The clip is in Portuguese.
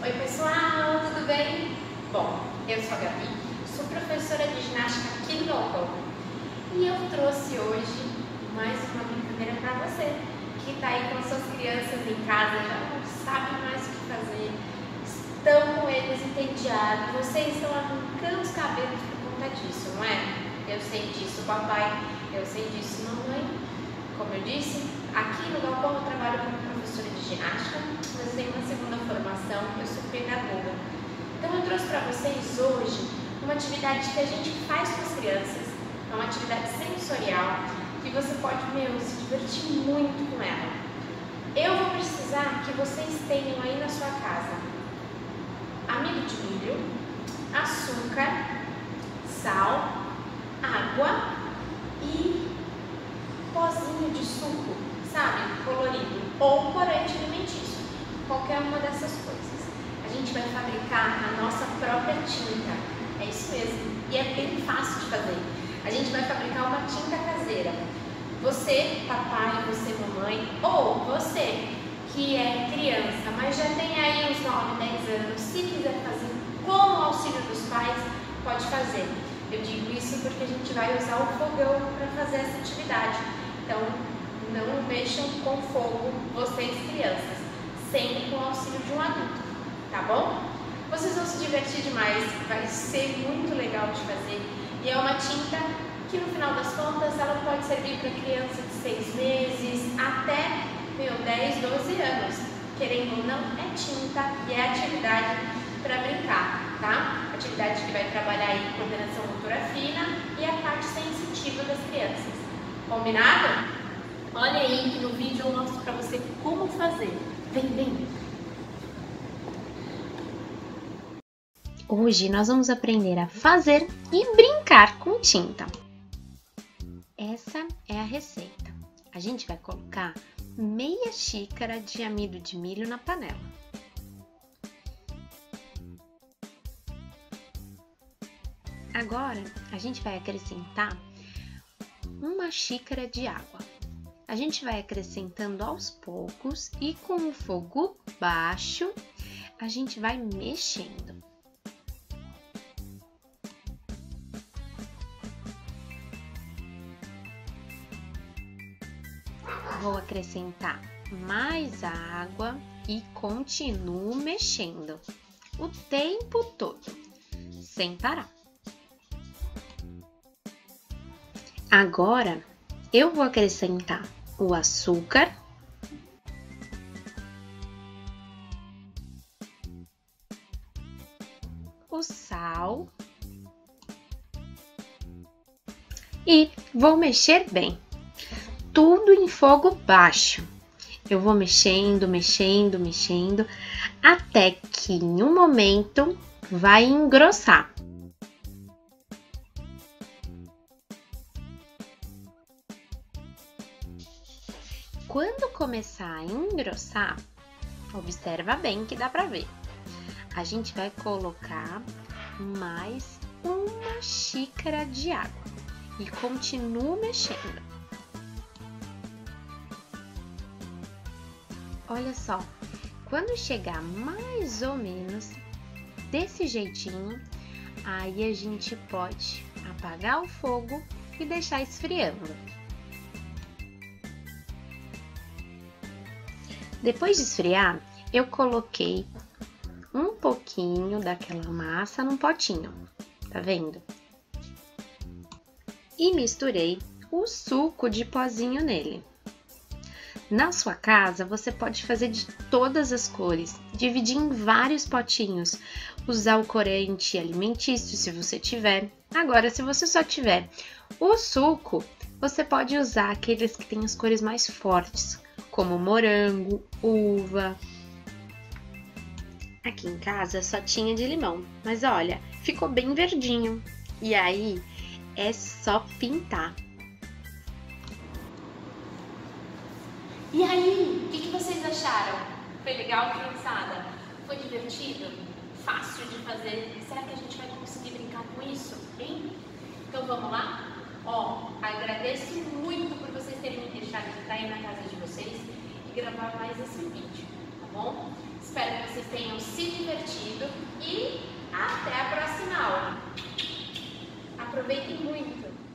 Oi pessoal, tudo bem? Bom, eu sou a Gabi, sou professora de ginástica aqui no Galpão e eu trouxe hoje mais uma brincadeira para você que está aí com suas crianças em casa, já não sabe mais o que fazer, estão com eles entediados, vocês estão arrancando os cabelos por conta disso, não é? Eu sei disso, papai, eu sei disso, mamãe. Como eu disse, aqui no Galpão eu trabalho como professora de ginástica, mas tenho uma segunda formação, eu sou pedagoga. Então eu trouxe para vocês hoje uma atividade que a gente faz com as crianças, é uma atividade sensorial que você pode, se divertir muito com ela. Eu vou precisar que vocês tenham aí na sua casa amido de milho, açúcar, sal, água e pozinho de suco, sabe, colorido, ou corante alimentício, qualquer uma dessas coisas. A gente vai fabricar a nossa própria tinta, é isso mesmo, e é bem fácil de fazer. A gente vai fabricar uma tinta caseira. Você, papai, você, mamãe, ou você que é criança, mas já tem aí uns 9, 10 anos, se quiser fazer com o auxílio dos pais, pode fazer. Eu digo isso porque a gente vai usar o fogão para fazer essa atividade. Então, não mexam com fogo, vocês crianças, sempre com o auxílio de um adulto, tá bom? Vocês vão se divertir demais, vai ser muito legal de fazer. E é uma tinta que no final das contas ela pode servir para criança de 6 meses até 10, 12 anos. Querendo ou não, é tinta e é atividade para brincar, tá? Atividade que vai trabalhar aí coordenação motora fina e a parte sensitiva das crianças. Combinado? Olha aí que no vídeo eu mostro para você como fazer. Vem, vem! Hoje nós vamos aprender a fazer e brincar com tinta. Essa é a receita. A gente vai colocar meia xícara de amido de milho na panela. Agora a gente vai acrescentar uma xícara de água. A gente vai acrescentando aos poucos e com o fogo baixo a gente vai mexendo. Vou acrescentar mais água e continuo mexendo o tempo todo, sem parar. Agora eu vou acrescentar o açúcar, o sal e vou mexer bem, tudo em fogo baixo. Eu vou mexendo, mexendo, mexendo, até que em um momento vai engrossar. Quando começar a engrossar, observa bem que dá pra ver. A gente vai colocar mais uma xícara de água e continuo mexendo. Olha só, quando chegar mais ou menos desse jeitinho, aí a gente pode apagar o fogo e deixar esfriando. Depois de esfriar, eu coloquei um pouquinho daquela massa num potinho, tá vendo? E misturei o suco de pozinho nele. Na sua casa, você pode fazer de todas as cores, dividir em vários potinhos, usar o corante alimentício se você tiver. Agora, se você só tiver o suco, você pode usar aqueles que têm as cores mais fortes, como morango, uva. Aqui em casa só tinha de limão, mas olha, ficou bem verdinho. E aí é só pintar. E aí, o que vocês acharam? Foi legal, criançada? Foi divertido? Fácil de fazer? Será que a gente vai conseguir brincar com isso, hein? Então vamos lá? Ó, agradeço muito por vocês terem me deixado entrar aí na casa de vocês e gravar mais esse vídeo, tá bom? Espero que vocês tenham se divertido aproveitem muito!